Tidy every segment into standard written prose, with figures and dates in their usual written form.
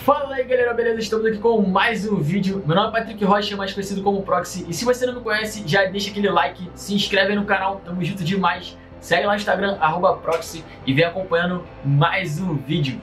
Fala aí galera, beleza? Estamos aqui com mais um vídeo. Meu nome é Patrick Rocha, mais conhecido como Proxy. E se você não me conhece, já deixa aquele like, se inscreve aí no canal, tamo junto demais. Segue lá no Instagram, @Proxy, e vem acompanhando mais um vídeo.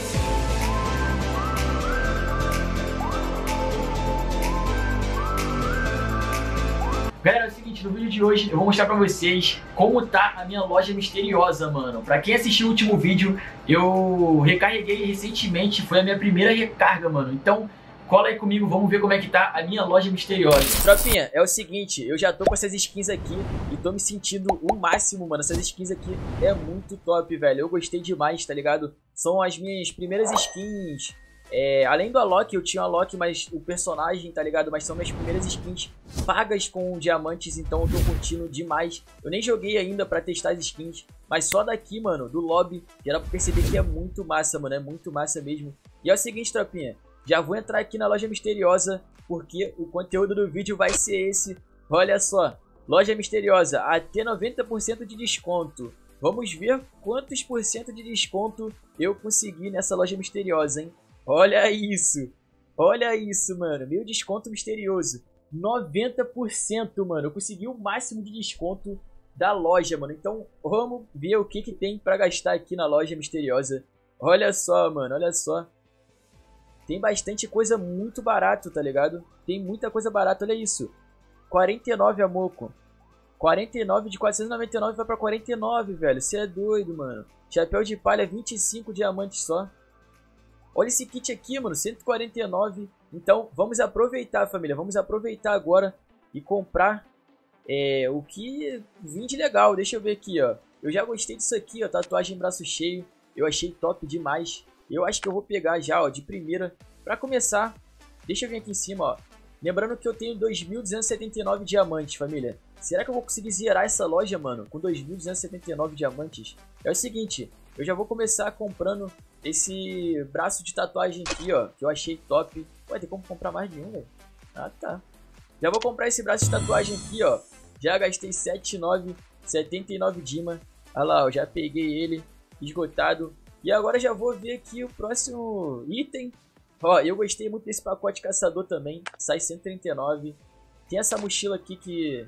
Galera, é o seguinte, no vídeo de hoje eu vou mostrar pra vocês como tá a minha loja misteriosa, mano. Pra quem assistiu o último vídeo, eu recarreguei recentemente, foi a minha primeira recarga, mano. Então, cola aí comigo, vamos ver como é que tá a minha loja misteriosa. Tropinha, é o seguinte, eu já tô com essas skins aqui e tô me sentindo o máximo, mano. Essas skins aqui é muito top, velho. Eu gostei demais, tá ligado? São as minhas primeiras skins. Além do Alok, eu tinha o Alok, mas o personagem, tá ligado? Mas são minhas primeiras skins pagas com diamantes, então eu tô curtindo demais. Eu nem joguei ainda pra testar as skins, mas só daqui, mano, do lobby, já dá pra perceber que é muito massa, mano. É muito massa mesmo. E é o seguinte, tropinha, já vou entrar aqui na loja misteriosa, porque o conteúdo do vídeo vai ser esse. Olha só, loja misteriosa, até 90% de desconto. Vamos ver quantos por cento de desconto eu consegui nessa loja misteriosa, hein? Olha isso, mano, meu desconto misterioso, 90%, mano, eu consegui o máximo de desconto da loja, mano. Então vamos ver o que tem pra gastar aqui na loja misteriosa. Olha só, mano, olha só, tem bastante coisa muito barato, tá ligado? Tem muita coisa barata, olha isso, 49 a moco, 49 de 499 vai pra 49, velho, você é doido, mano. Chapéu de palha, 25 diamantes só. Olha esse kit aqui, mano, 149. Então, vamos aproveitar, família. Vamos aproveitar agora e comprar o que vim de legal. Deixa eu ver aqui, ó. Eu já gostei disso aqui, ó. Tatuagem braço cheio. Eu achei top demais. Eu acho que eu vou pegar já, ó, de primeira. Pra começar, deixa eu vir aqui em cima, ó. Lembrando que eu tenho 2.279 diamantes, família. Será que eu vou conseguir zerar essa loja, mano, com 2.279 diamantes? É o seguinte, eu já vou começar comprando esse braço de tatuagem aqui, ó, que eu achei top. Ué, tem como comprar mais de um, velho? Ah, tá. Já vou comprar esse braço de tatuagem aqui, ó. Já gastei 79 Dima. Olha lá, ó, já peguei ele, esgotado. E agora já vou ver aqui o próximo item. Ó, eu gostei muito desse pacote caçador também. Sai 139. Tem essa mochila aqui que...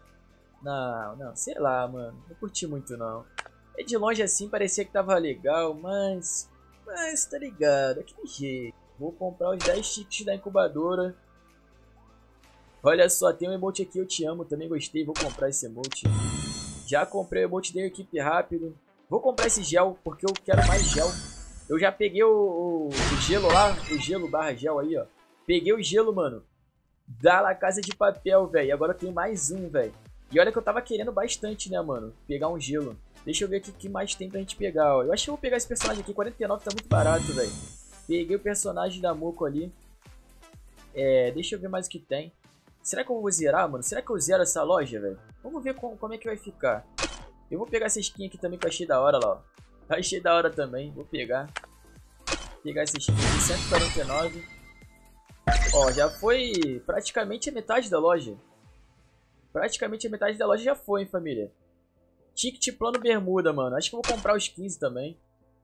Não, sei lá, mano. Não curti muito, não. De longe assim parecia que tava legal, mas tá ligado, aquele jeito. Vou comprar os 10 tickets da incubadora. Olha só, tem um emote aqui, eu te amo, também gostei, vou comprar esse emote. Já comprei o emote da equipe rápido. Vou comprar esse gel, porque eu quero mais gel. Eu já peguei o gelo lá, o gelo barra gel aí, ó. Peguei o gelo, mano, da La Casa de Papel, velho. Agora tem mais um, velho. E olha que eu tava querendo bastante, né, mano, pegar um gelo. Deixa eu ver aqui o que mais tem pra gente pegar, ó. Eu acho que eu vou pegar esse personagem aqui, 49 tá muito barato, velho. Peguei o personagem da Moco ali. Deixa eu ver mais o que tem. Será que eu vou zerar, mano? Será que eu zero essa loja, velho? Vamos ver como é que vai ficar. Eu vou pegar essa skin aqui também que eu achei da hora, lá, ó. Achei da hora também, vou pegar. Pegar essa skin aqui, 149. Ó, já foi praticamente a metade da loja. Praticamente a metade da loja já foi, hein, família. Ticket plano bermuda, mano. Acho que eu vou comprar os 15 também.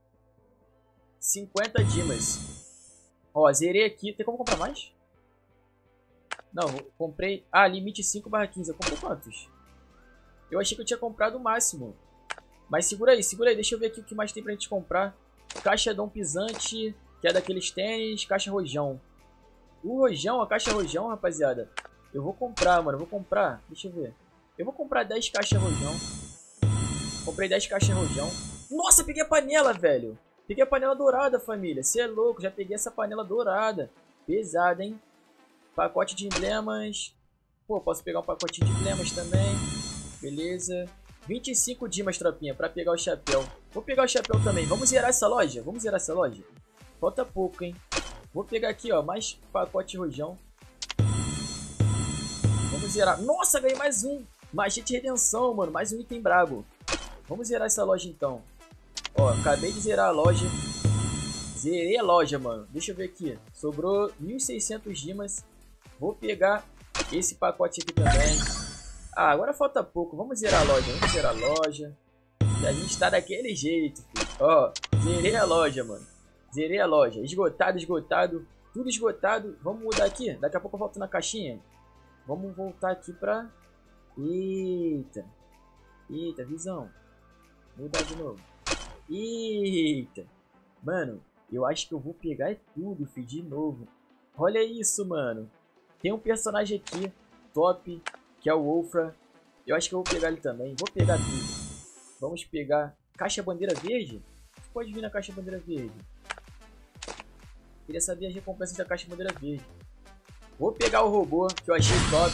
50 Dimas. Ó, zerei aqui. Tem como comprar mais? Não, comprei... Ah, limite 5/15. Eu comprei quantos? Eu achei que eu tinha comprado o máximo. Mas segura aí. Deixa eu ver aqui o que mais tem pra gente comprar. Caixa Dom Pisante, que é daqueles tênis. Caixa Rojão. O Rojão, a caixa Rojão, rapaziada. Eu vou comprar, mano. Eu vou comprar. Deixa eu ver. Eu vou comprar 10 caixas Rojão. Comprei 10 caixas Rojão. Nossa, peguei a panela, velho. Peguei a panela dourada, família. Você é louco, já peguei essa panela dourada. Pesada, hein? Pacote de emblemas. Pô, posso pegar um pacotinho de emblemas também. Beleza. 25 Dimas, tropinha, pra pegar o chapéu. Vou pegar o chapéu também. Vamos zerar essa loja? Vamos zerar essa loja? Falta pouco, hein? Vou pegar aqui, ó, mais pacote Rojão. Vamos zerar. Nossa, ganhei mais um. Machete de redenção, mano. Mais um item brabo. Vamos zerar essa loja então. Ó, acabei de zerar a loja. Zerei a loja, mano. Deixa eu ver aqui. Sobrou 1.600 Dimas. Vou pegar esse pacote aqui também. Ah, agora falta pouco. Vamos zerar a loja. Vamos zerar a loja. E a gente tá daquele jeito, filho. Ó, zerei a loja, mano. Zerei a loja. Esgotado, esgotado. Tudo esgotado. Vamos mudar aqui. Daqui a pouco eu volto na caixinha. Vamos voltar aqui pra... Eita. Eita, visão. Mudar de novo. Eita. Mano, eu acho que eu vou pegar tudo, filho, de novo. Olha isso, mano. Tem um personagem aqui, top, que é o Wolfra. Eu acho que eu vou pegar ele também. Vou pegar tudo. Vamos pegar... Caixa bandeira verde? Você pode vir na caixa bandeira verde. Queria saber as recompensas da caixa bandeira verde. Vou pegar o robô, que eu achei top.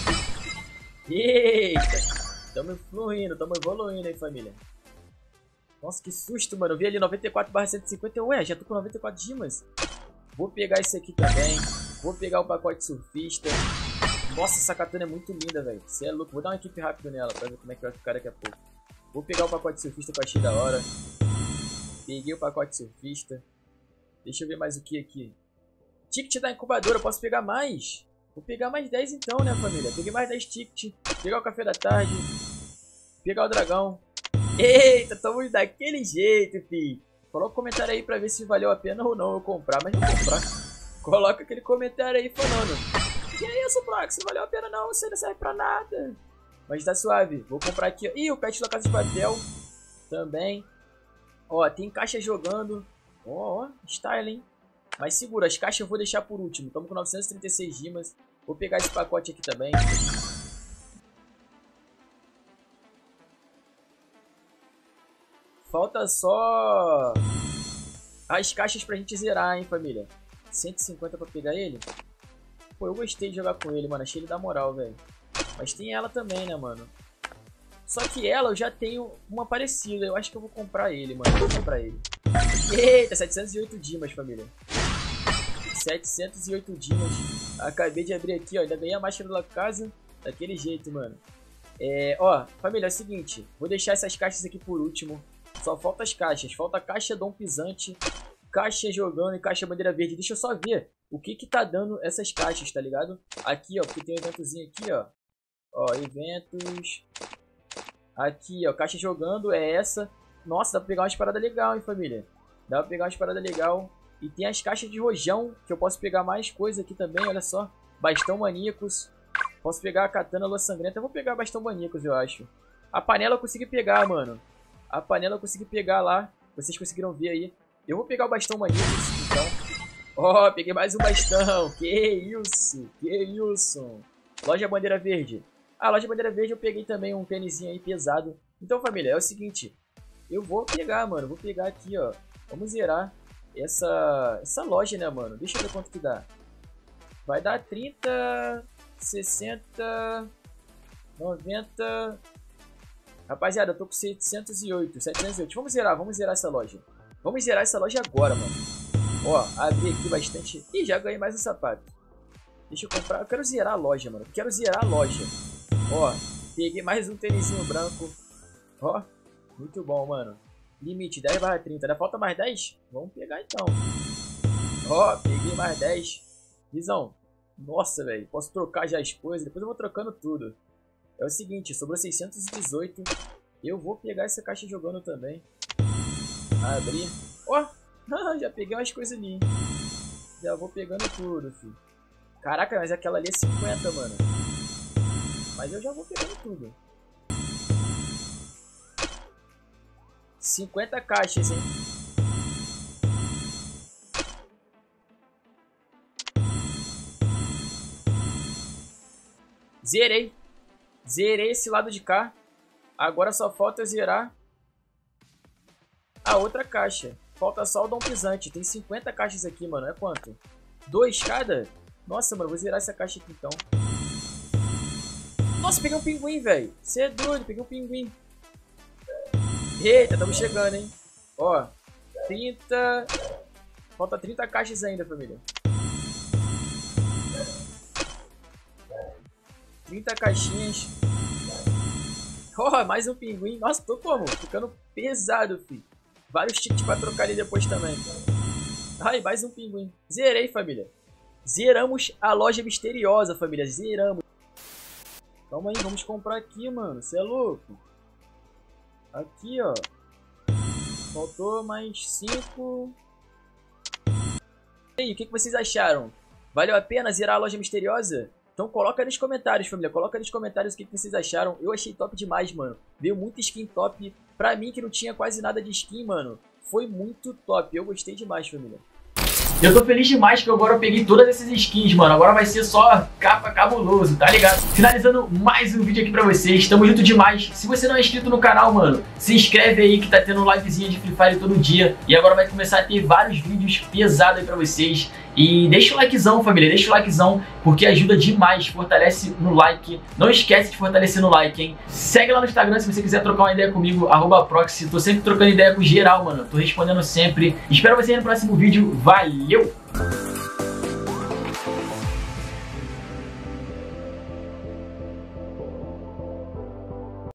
Eita! Tamo fluindo, tamo evoluindo aí, família. Nossa, que susto, mano. Eu vi ali 94/150. Ué, já tô com 94 gemas. Vou pegar esse aqui também. Vou pegar o pacote surfista. Nossa, essa katana é muito linda, velho. Você é louco. Vou dar uma equipe rápido nela pra ver como é que vai ficar daqui a pouco. Vou pegar o pacote surfista que eu achei da hora. Peguei o pacote surfista. Deixa eu ver mais o que aqui. Ticket da incubadora. Eu posso pegar mais. Vou pegar mais 10 então, né, família? Peguei mais 10 tickets. Pegar o café da tarde. Pegar o dragão. Eita, estamos daquele jeito, fi. Coloca um comentário aí pra ver se valeu a pena ou não eu comprar. Mas vou comprar. Coloca aquele comentário aí falando: que é isso, Brox? Não valeu a pena não, você não serve pra nada. Mas tá suave. Vou comprar aqui. Ih, o pet da Casa de Papel. Também. Ó, tem caixa jogando. Ó, style, hein? Mas segura, as caixas eu vou deixar por último. Estamos com 936 gemas. Vou pegar esse pacote aqui também. Falta só as caixas pra gente zerar, hein, família. 150 pra pegar ele. Pô, eu gostei de jogar com ele, mano. Achei ele da moral, velho. Mas tem ela também, né, mano. Só que ela eu já tenho uma parecida. Eu acho que eu vou comprar ele, mano. Vou comprar ele. Eita, 708 dimas, família. 708 dimas. Acabei de abrir aqui, ó. Ainda ganhei a máscara da casa. Daquele jeito, mano. Ó, família, é o seguinte. Vou deixar essas caixas aqui por último. Só falta as caixas. Falta a caixa Dom Pisante, caixa jogando e caixa bandeira verde. Deixa eu só ver o que que tá dando essas caixas, tá ligado? Aqui, ó, porque tem um eventozinho aqui, ó. Ó, eventos. Aqui, ó, caixa jogando é essa. Nossa, dá pra pegar umas paradas legais, hein, família. Dá pra pegar umas paradas legais. E tem as caixas de rojão, que eu posso pegar mais coisa aqui também, olha só. Bastão maníacos. Posso pegar a katana lua sangrenta. Eu vou pegar bastão maníacos, eu acho. A panela eu consegui pegar, mano. A panela eu consegui pegar lá. Vocês conseguiram ver aí. Eu vou pegar o bastão maníacos, então. Ó, peguei mais um bastão. Que isso? Que isso? Loja Bandeira Verde. Ah, loja Bandeira Verde eu peguei também um tênisinho aí pesado. Então, família, é o seguinte. Eu vou pegar, mano. Vou pegar aqui, ó. Vamos zerar essa loja, né, mano? Deixa eu ver quanto que dá. Vai dar 30, 60, 90... Rapaziada, eu tô com 708. Vamos zerar essa loja. Vamos zerar essa loja agora, mano. Ó, abri aqui bastante. Ih, já ganhei mais um sapato. Deixa eu comprar. Eu quero zerar a loja, mano. Eu quero zerar a loja. Ó, peguei mais um tênisinho branco. Ó, muito bom, mano. Limite 10/30. Ainda falta mais 10? Vamos pegar então. Ó, peguei mais 10. Visão. Nossa, velho. Posso trocar já as coisas. Depois eu vou trocando tudo. É o seguinte, sobrou 618. Eu vou pegar essa caixa jogando também. Abrir. Ó, já peguei umas coisas ali. Já vou pegando tudo, filho. Caraca, mas aquela ali é 50, mano. Mas eu já vou pegando tudo. 50 caixas, hein. Zerei. Zerei esse lado de cá. Agora só falta zerar a outra caixa. Falta só o Dom Pisante. Tem 50 caixas aqui, mano. É quanto? 2 cada? Nossa, mano. Vou zerar essa caixa aqui, então. Nossa, peguei um pinguim, velho. Você é doido. Peguei um pinguim. Eita, estamos chegando, hein. Ó. 30... Falta 30 caixas ainda, família. 30 caixinhas. Oh, mais um pinguim. Nossa, tô como? Ficando pesado, filho. Vários tickets pra trocar ali depois também. Ai, mais um pinguim. Zerei, família. Zeramos a loja misteriosa, família. Zeramos. Calma aí, vamos comprar aqui, mano. Você é louco? Aqui, ó. Faltou mais 5. E aí, o que vocês acharam? Valeu a pena zerar a loja misteriosa? Então coloca aí nos comentários, família. Coloca aí nos comentários o que vocês acharam. Eu achei top demais, mano. Veio muita skin top. Pra mim, que não tinha quase nada de skin, mano, foi muito top. Eu gostei demais, família. Eu tô feliz demais que agora eu peguei todas essas skins, mano. Agora vai ser só capa cabuloso, tá ligado? Finalizando mais um vídeo aqui pra vocês. Tamo junto demais. Se você não é inscrito no canal, mano, se inscreve aí que tá tendo livezinha de Free Fire todo dia. E agora vai começar a ter vários vídeos pesados aí pra vocês. E deixa o likezão, família, deixa o likezão, porque ajuda demais, fortalece no like. Não esquece de fortalecer no like, hein? Segue lá no Instagram se você quiser trocar uma ideia comigo, @proxy. Tô sempre trocando ideia com geral, mano. Tô respondendo sempre. Espero você no próximo vídeo. Valeu!